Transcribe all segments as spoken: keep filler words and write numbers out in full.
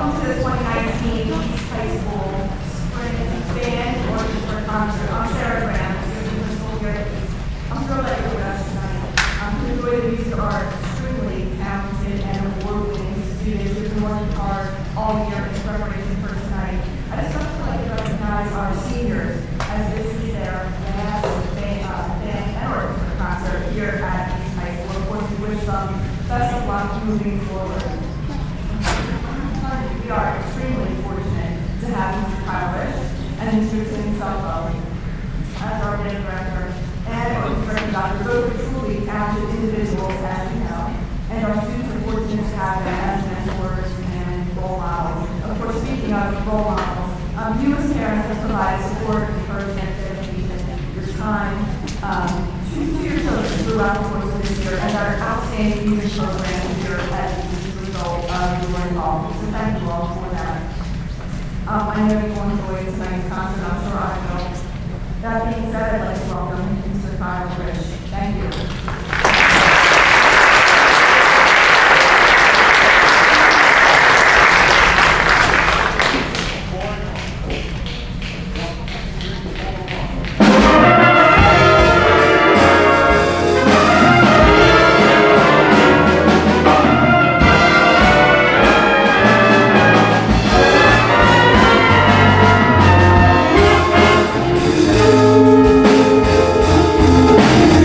welcome to the twenty nineteen East High School Spring Band Orchestra Concert. I'm Sarah Graham, assistant principal here at East. I'm thrilled that you're with us tonight. Um, to enjoy the music of our extremely talented and award-winning students who've been working hard all year in preparation for tonight. I'd especially like to recognize our seniors as this is their last band, uh, band and orchestra concert here at East High School. Of course, we wish them best of luck moving forward. We are extremely fortunate to have Mister Kyle Rich and Mister Tim Selfo as our band director and our instructor doctor. Both are truly talented individuals, as you know, and our students are fortunate to have them as mentors and role models. Of course, speaking of role models, um, you as parents have provided support, encouragement, dedication, your time um, to, to your children throughout the course of this year, and our outstanding music program here at the result of your involvement. So thank you all for that. Um, I know you will enjoy tonight's concert, I'm sure I will. That being said, I'd like to welcome Mister Kyle Rich. Thank you. We'll be right back.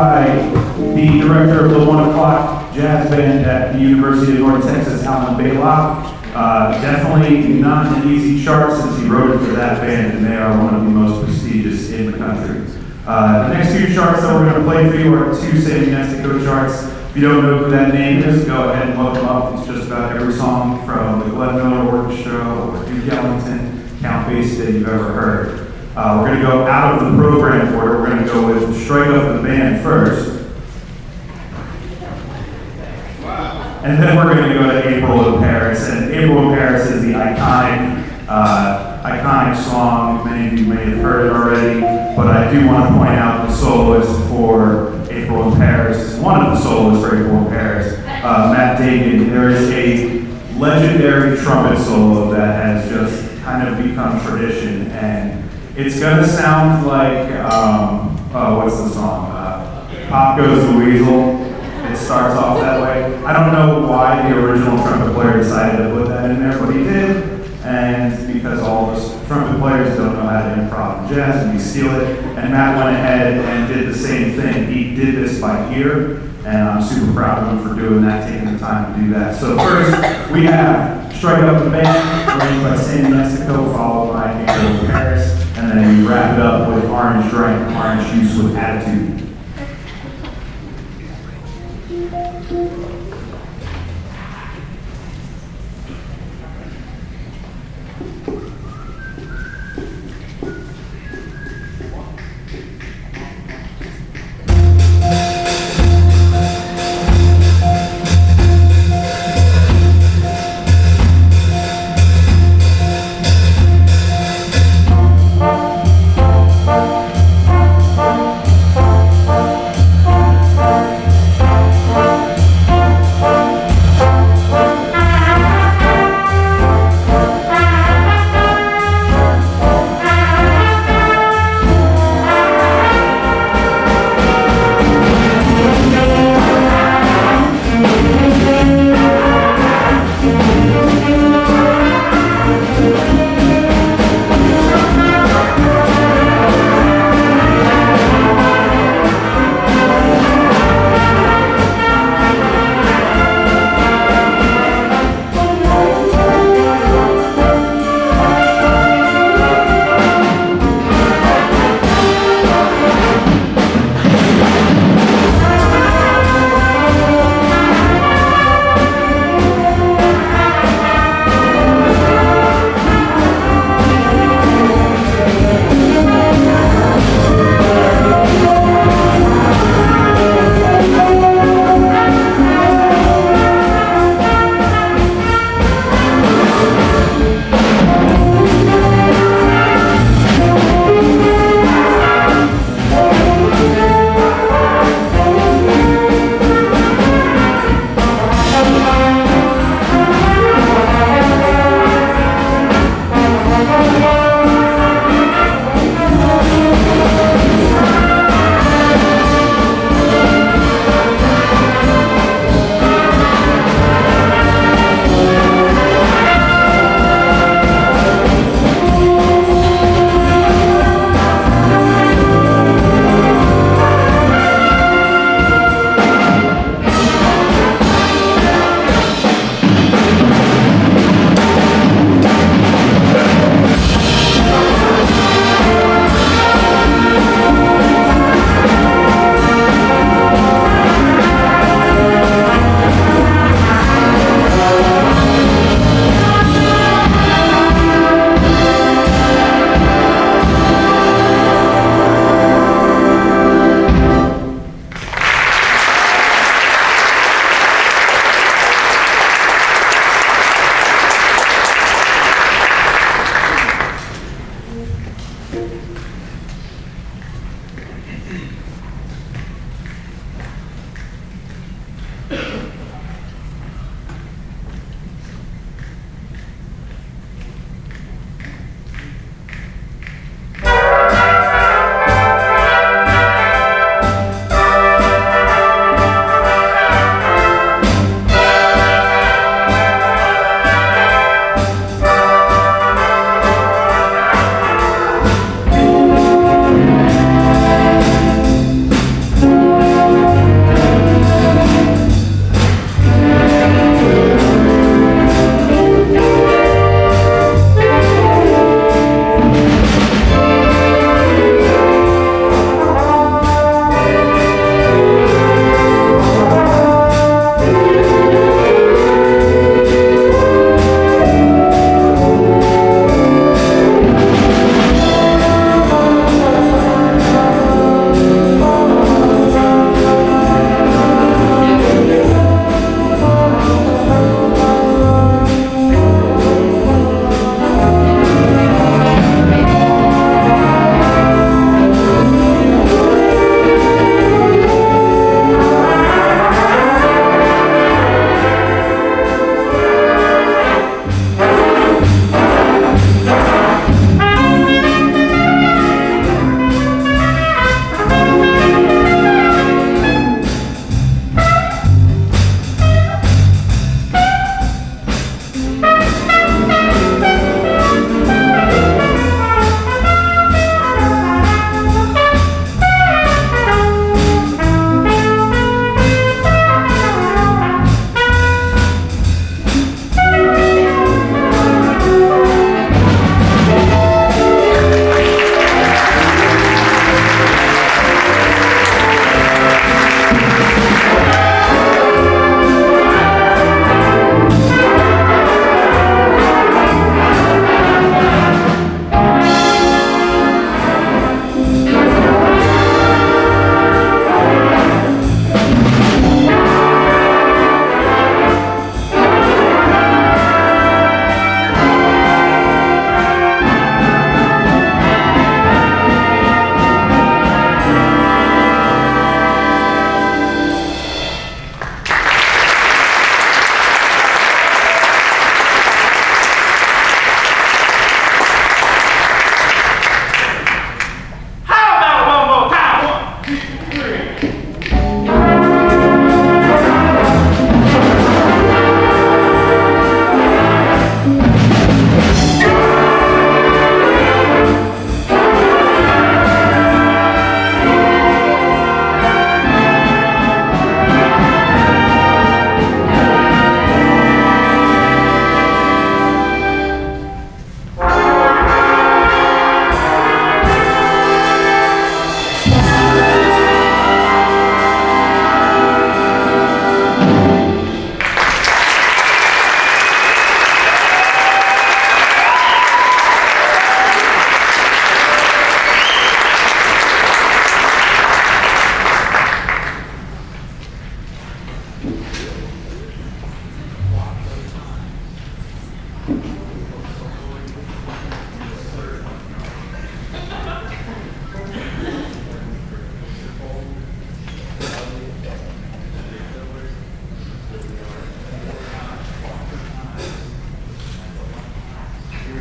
by the director of the One O'Clock Jazz Band at the University of North Texas, Alan Baylock. Uh, definitely not an easy chart since he wrote it for that band, and they are one of the most prestigious in the country. Uh, the next two charts that we're going to play for you are two Sammy Nestico charts. If you don't know who that name is, go ahead and look them up. It's just about every song from the Glenn Miller Orchestra or Duke Ellington, Count Basie that you've ever heard. Uh, we're going to go out of the program order. We're going to go with Strike Up the Band first. And then we're going to go to April in Paris. And April in Paris is the iconic, uh, iconic song. Many of you may have heard it already, but I do want to point out the soloist for April in Paris, one of the soloists for April in Paris, uh, Matt Dagan. There is a legendary trumpet solo that has just kind of become tradition, and it's going to sound like, um, oh, what's the song? Uh, Pop Goes the Weasel. It starts off that way. I don't know why the original trumpet player decided to put that in there, but he did. And because all the trumpet players don't know how to improv in jazz, and we steal it. And Matt went ahead and did the same thing. He did this by ear, and I'm super proud of him for doing that, taking the time to do that. So first, we have Strike Up the Band, arranged by Sammy Nestico, followed by April in Paris, and then we wrap it up with Orange Drink, Orange Juice with Attitude. Thank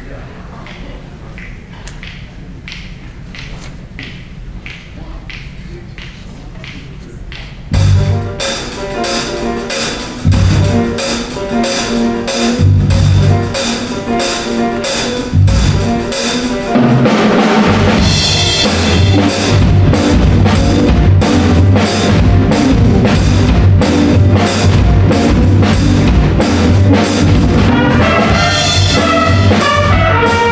Thank you.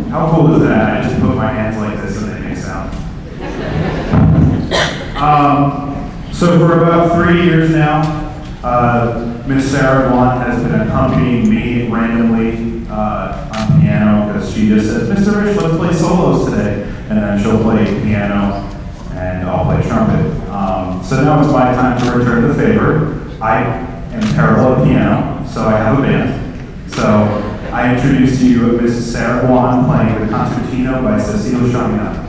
How cool is that? I just put my hands like this and they make sound. Um, so for about three years now, uh, Miss Sarah Blunt has been accompanying me randomly uh, on piano because she just says, Mister Rich, let's play solos today. And then she'll play piano and I'll play trumpet. Um, so now it's my time to return the favor. I am terrible at piano, so I have a band. So I introduce to you Miss Sarah Blunt playing the Concertino by Cecile Chaminade.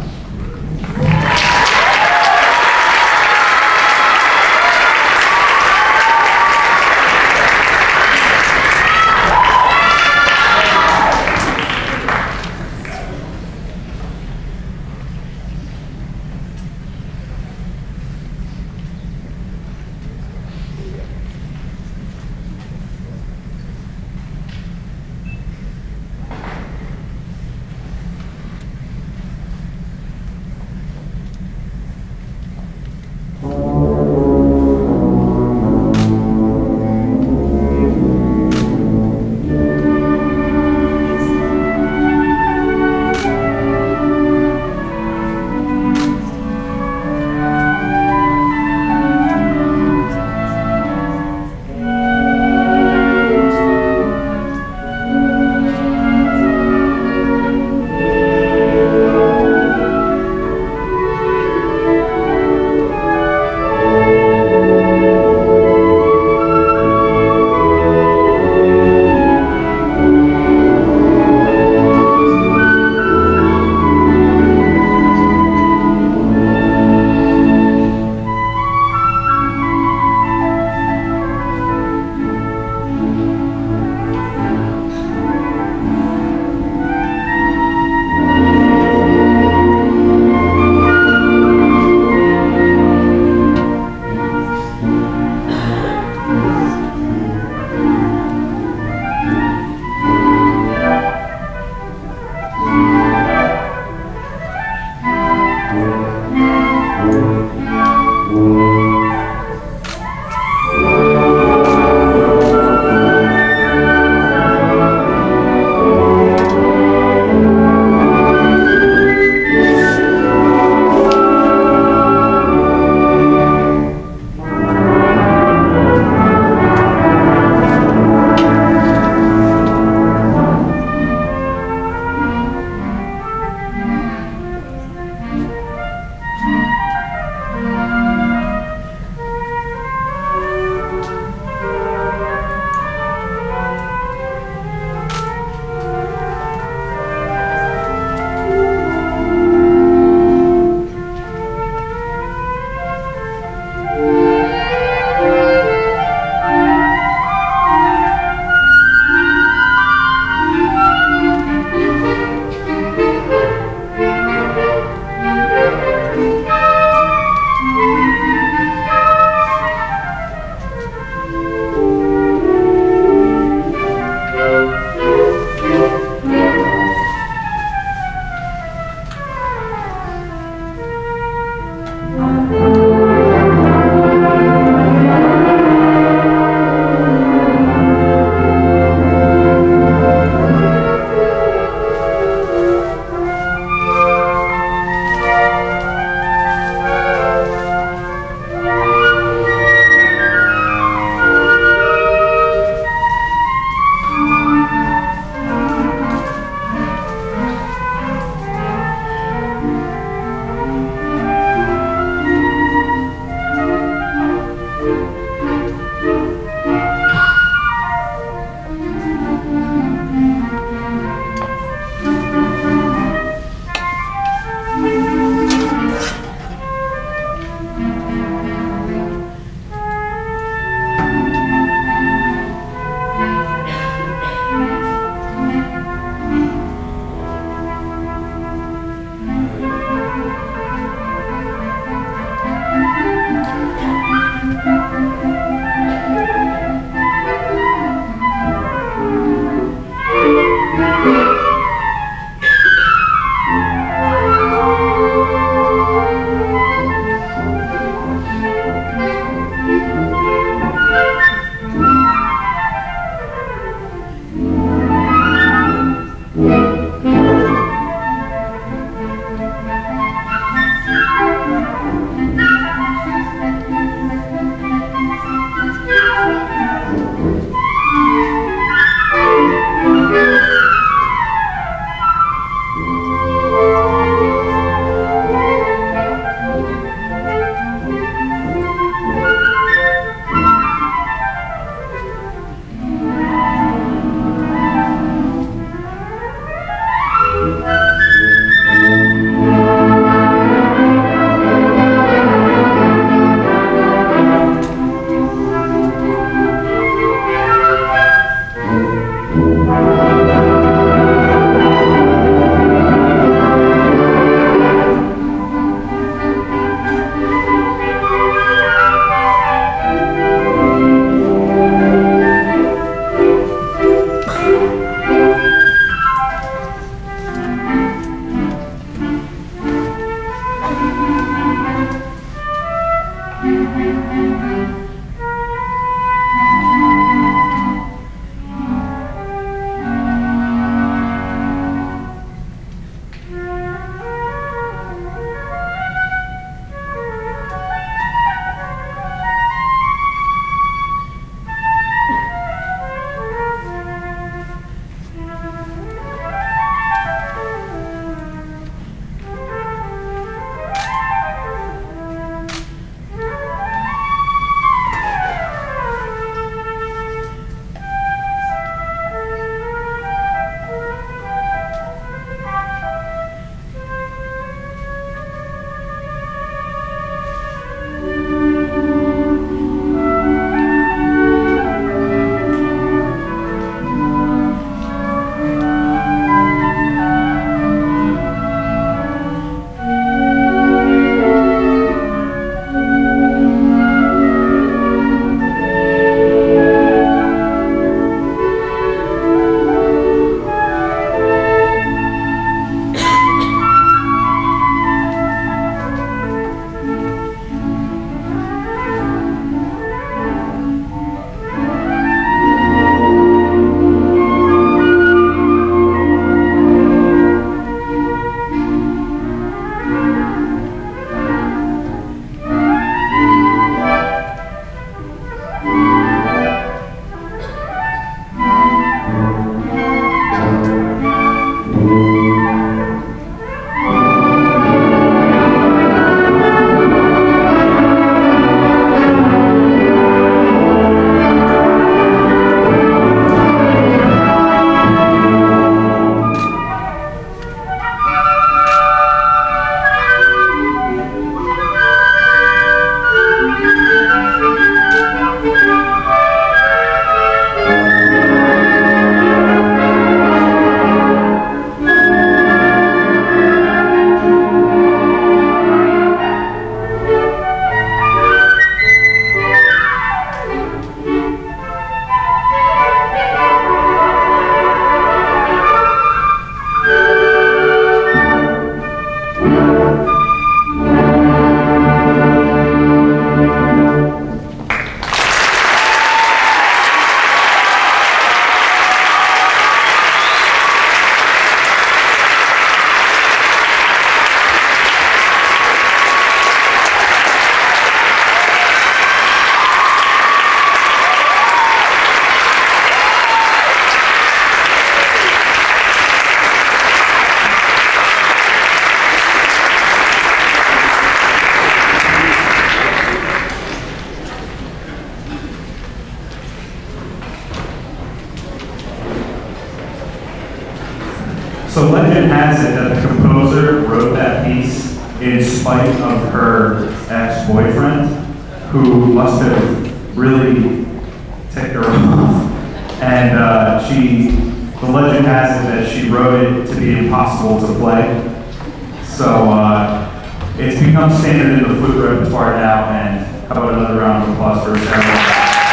So legend has it that the composer wrote that piece in spite of her ex-boyfriend, who must have really ticked her off. And uh, she, the legend has it that she wrote it to be impossible to play. So uh, it's become standard in the flute repertoire now, and how about another round of applause for Sarah?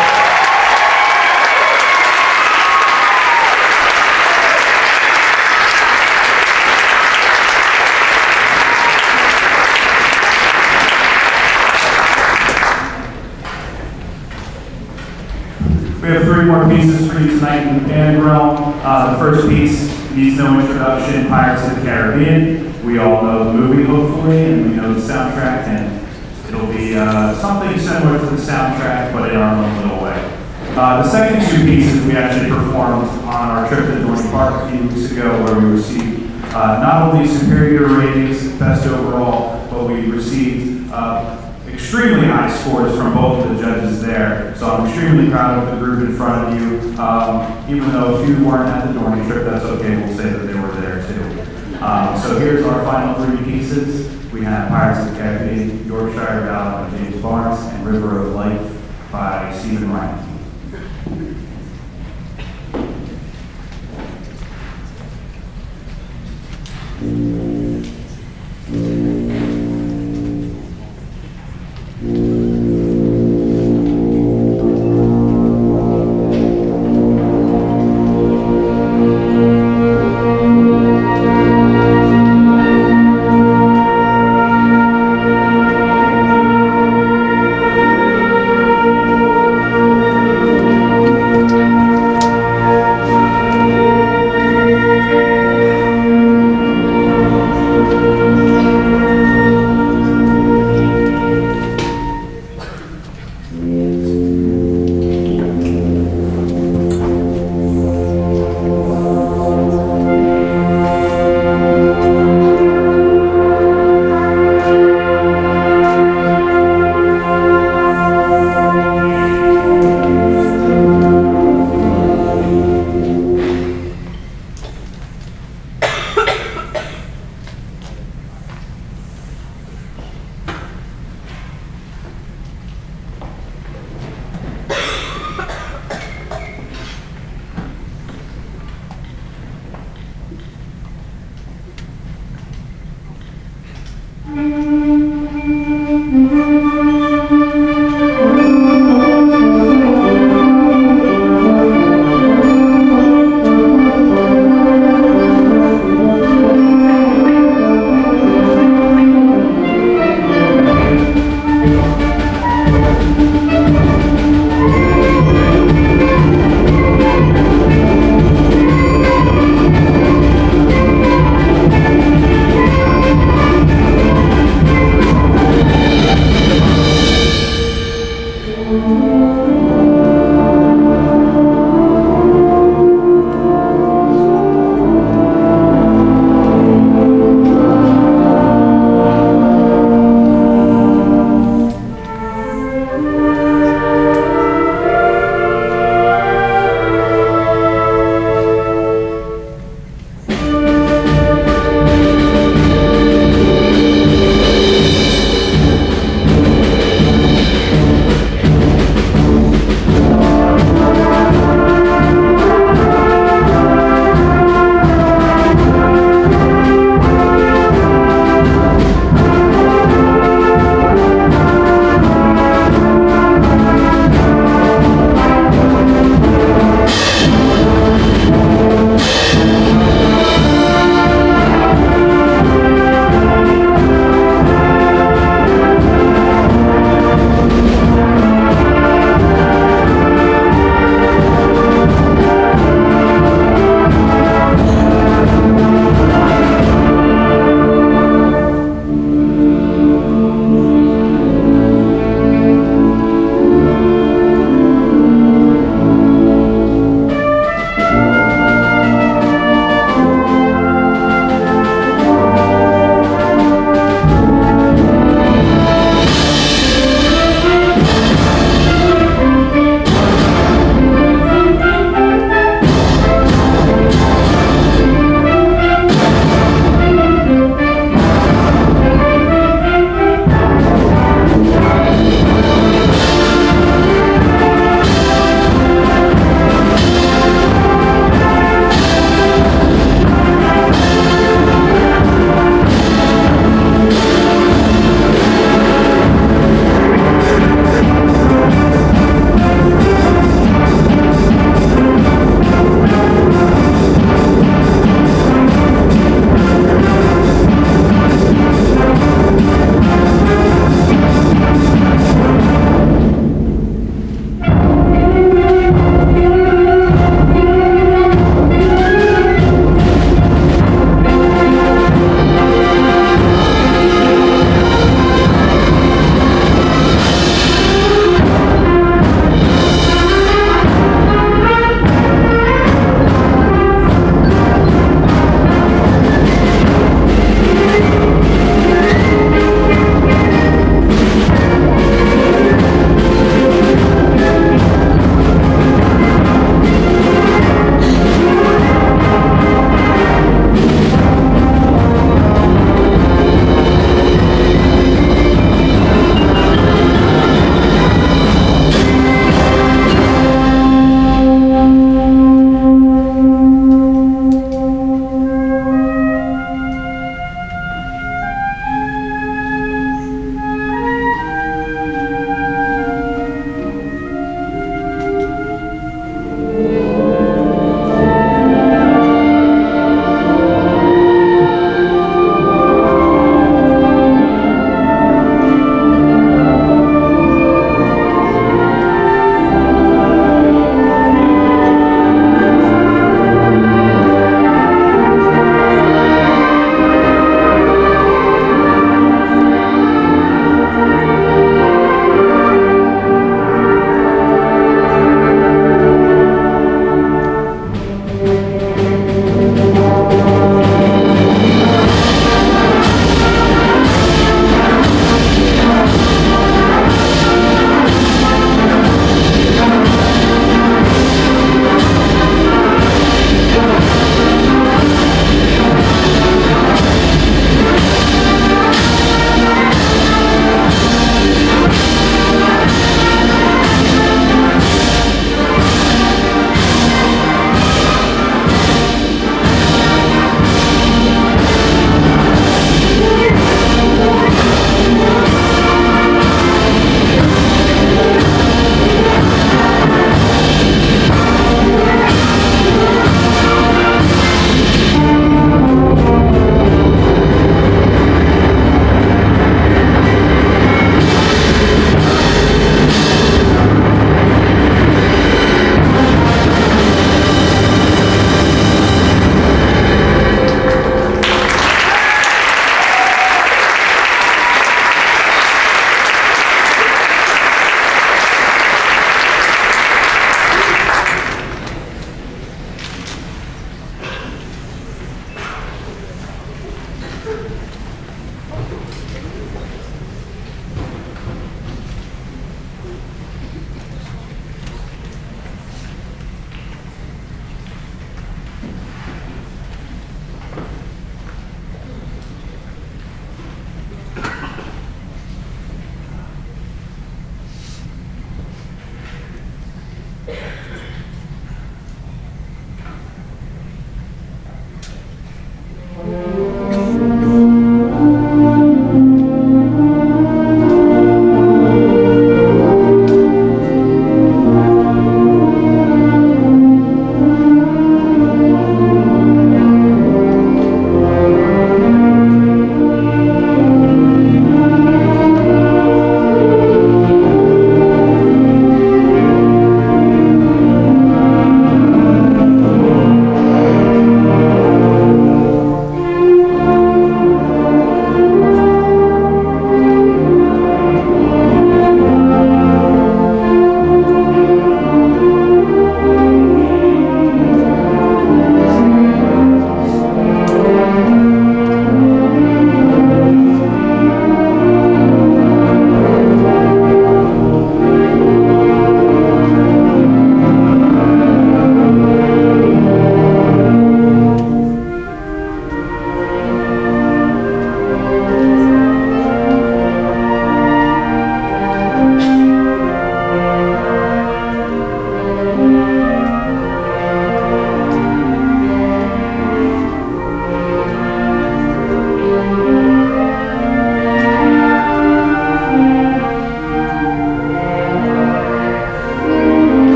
We have three more pieces for you tonight in the band realm. Uh, the first piece needs no introduction, Pirates of the Caribbean. We all know the movie, hopefully, and we know the soundtrack, and it'll be uh, something similar to the soundtrack, but in our own little way. Uh, the second two pieces we actually performed on our trip to Dorney Park a few weeks ago, where we received uh, not only superior ratings, best overall, but we received uh, extremely high scores from both of the judges there. So I'm extremely proud of the group in front of you. Um, even though if you weren't at the Dorney trip, that's okay. We'll say that they were there too. Um, so here's our final three pieces. We have Pirates of the Caribbean, Yorkshire Ballad by James Barnes, and River of Life by Stephen Ryan. Mm-hmm.